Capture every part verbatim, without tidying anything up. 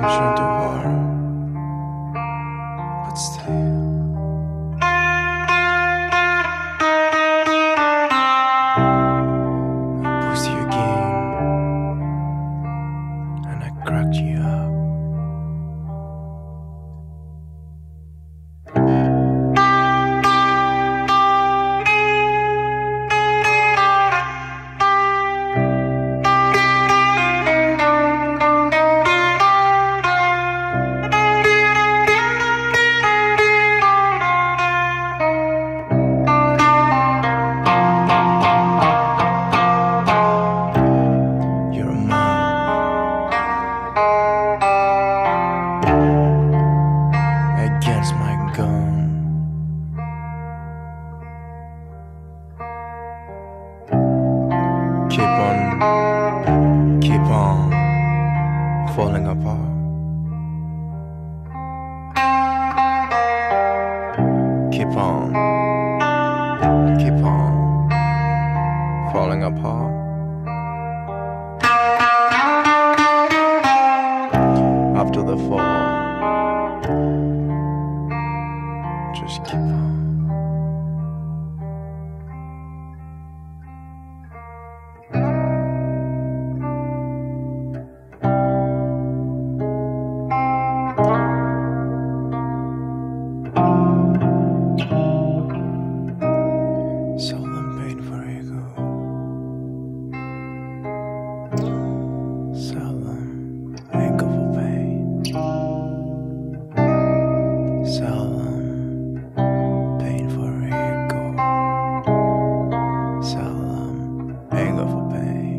attention to war, but still I pushed you again and I cracked you up. Against my gun, keep on, keep on falling apart. Keep on, keep on falling apart. After the fall, just keep on. Seldom pain for ego, seldom ego for pain, seldom pain for ego, seldom ego for pain.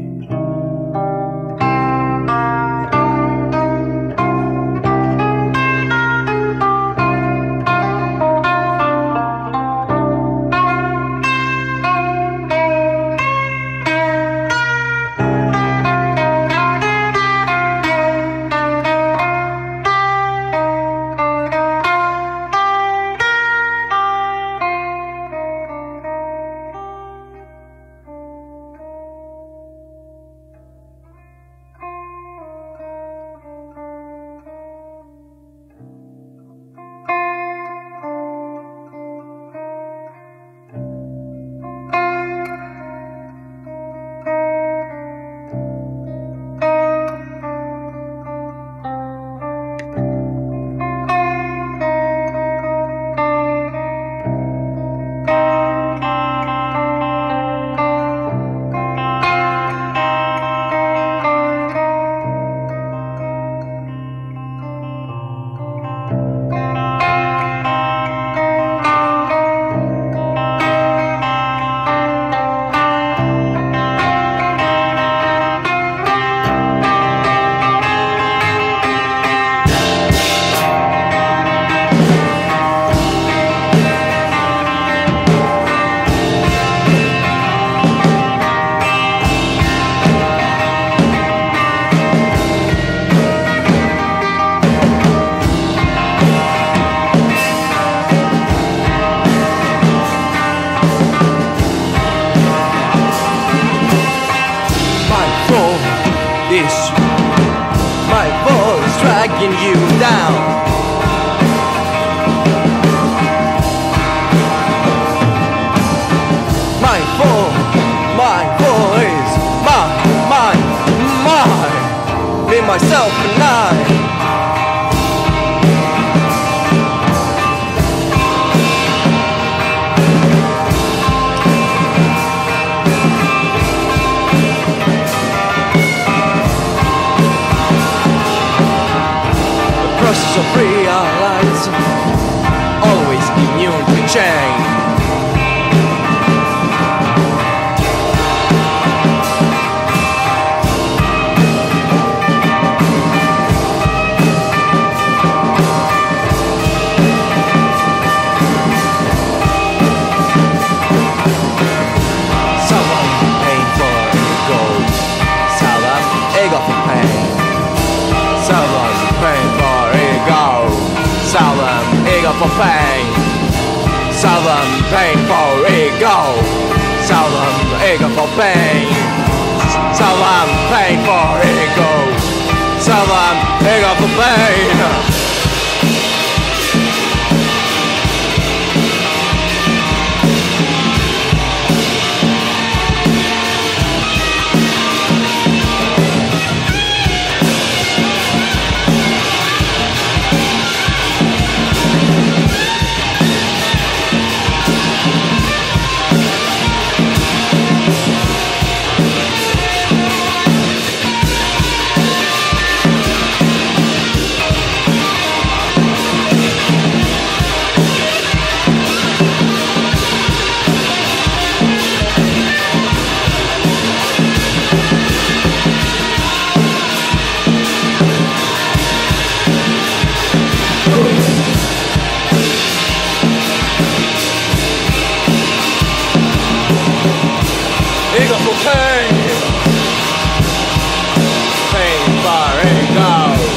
My voice dragging you down. My voice, my voice, my, my, my, me, myself and I. Process of realize, always immune to change. Someone paying for ego, someone ego for pain. Someone paying for ego, solemn ego for pain. Solemn pain for ego, solemn ego for pain. Solemn pain for ego, solemn ego for pain. ready, go.